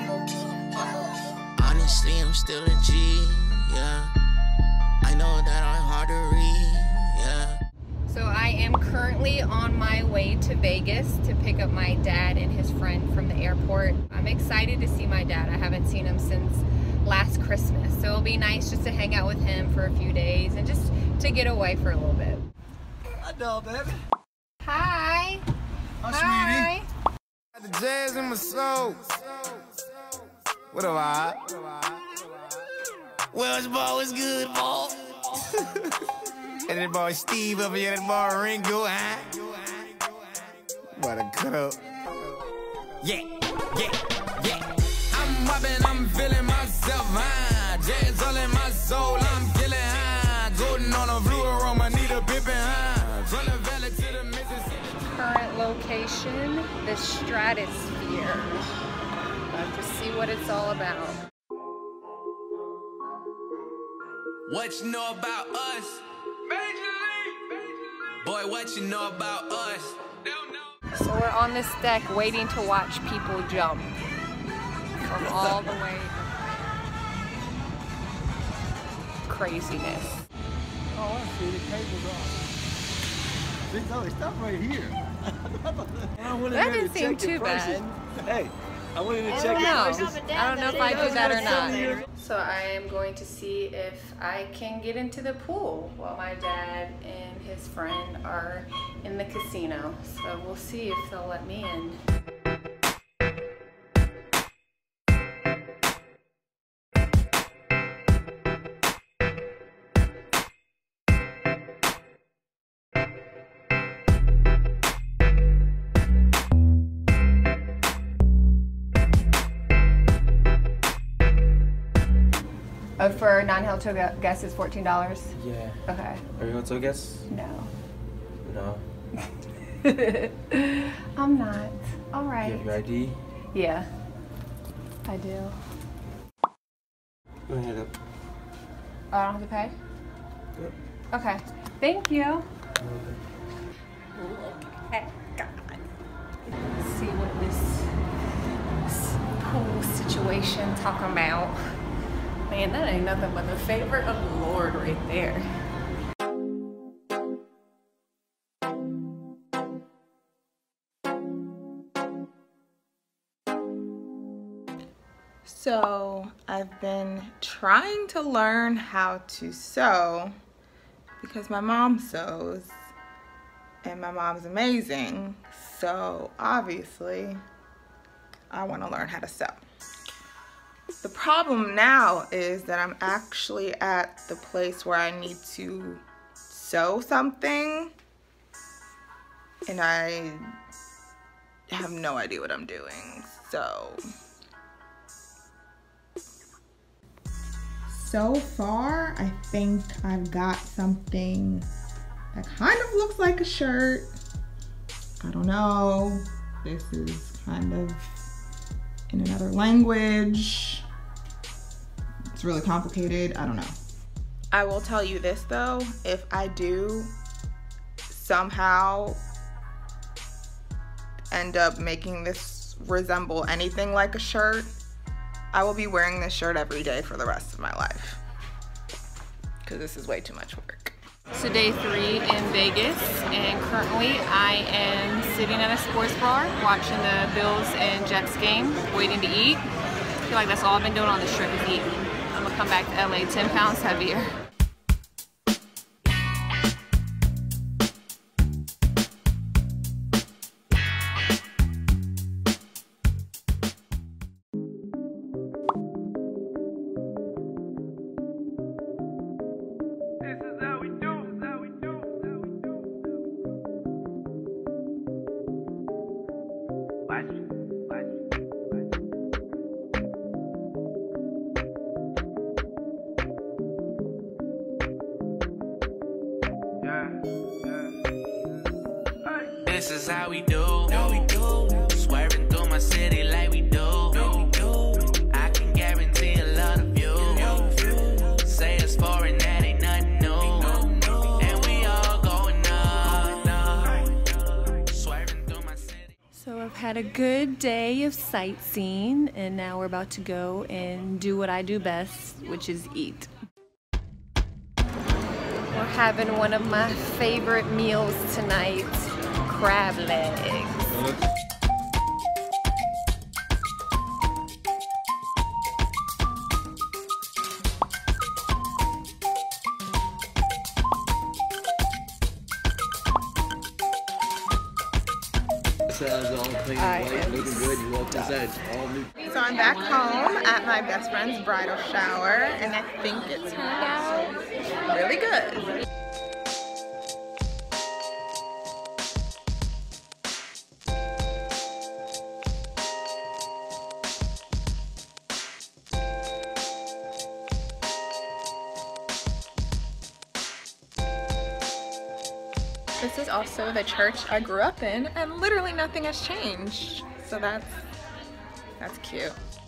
Honestly, I'm still a G, yeah. I know that I'm hard to read, yeah. So I am currently on my way to Vegas to pick up my dad and his friend from the airport. I'm excited to see my dad. I haven't seen him since last Christmas, so it'll be nice just to hang out with him for a few days and just to get away for a little bit. Hi, doll, baby. Hi. Hi, Hi. sweetie. The jazz in my soul. What up, I? Wells ball was good, ball. And that boy Steve up here, that boy Ringo, huh? What a cut up. Yeah, yeah, yeah. I'm mopping, I'm feeling myself, huh? Jazz all in my soul, I'm killing, huh? Golden on a blue aroma, need a pippin', huh? From the valley to the Mississippi. Current location, the Stratosphere. About to see what it's all about. What you know about us? Major League. Boy, what you know about us? So we're on this deck waiting to watch people jump from all the way. Craziness. Oh, I see, the cable's on. See, no, stop right here. That didn't seem too bad. Hey, I wanted to I check your don't prices. know. I don't know if I do that or not. So I am going to see if I can get into the pool while my dad and his friend are in the casino. So we'll see if they'll let me in. Oh, for non-hotel guests is $14? Yeah. Okay. Are you hotel guests? No. No. I'm not. All right. You have your ID? Yeah, I do. Go ahead up. Oh, I don't have to pay? Yep. Okay. Thank you. Okay. Look at God. Let's see what this pool situation talking about. Man, that ain't nothing but the favor of the Lord right there. So I've been trying to learn how to sew because my mom sews and my mom's amazing. So obviously I want to learn how to sew. The problem now is that I'm actually at the place where I need to sew something and I have no idea what I'm doing. So far, I think I've got something that kind of looks like a shirt. I don't know. This is kind of in another language. It's really complicated. I don't know. I will tell you this though, if I do somehow end up making this resemble anything like a shirt, I will be wearing this shirt every day for the rest of my life because this is way too much work. So day 3 in Vegas, and currently I am sitting at a sports bar watching the Bills and Jets game, waiting to eat. I feel like that's all I've been doing on this trip is eating. I'm gonna come back to LA 10 pounds heavier. This is how we do. Swerving through my city like we do. I can guarantee a lot of you. Say it's foreign, that ain't nothing new. And we all going up. Swerving through my city. So I've had a good day of sightseeing, and now we're about to go and do what I do best, which is eat. We're having one of my favorite meals tonight, crab legs. So I'm back home at my best friend's bridal shower, and I think it turned out really good. This is also the church I grew up in, and literally nothing has changed. So that's cute.